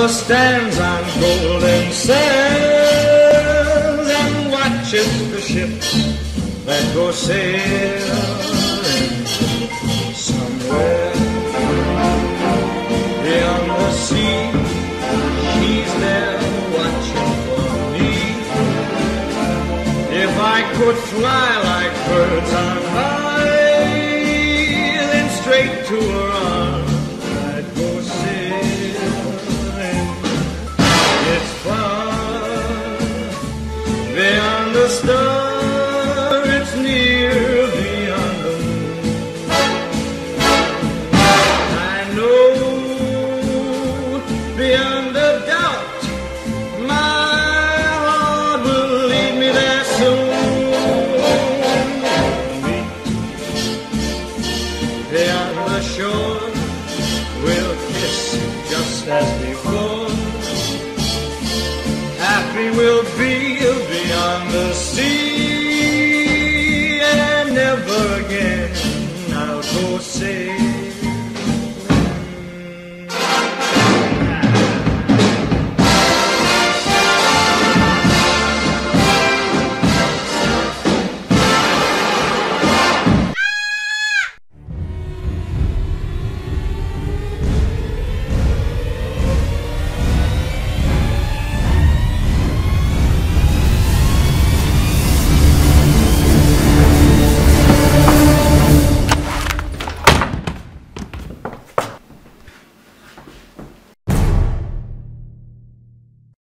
stands on golden sands and watches the ships that go sailing somewhere beyond the sea. She's there watching for me. If I could fly like birds on high, then straight to her arms I'd go sailing. It's far beyond the star, it's near beyond the moon. I know beyond a doubt my heart will lead me there soon. Meet beyond the shore, we'll kiss just as before. Happy we'll be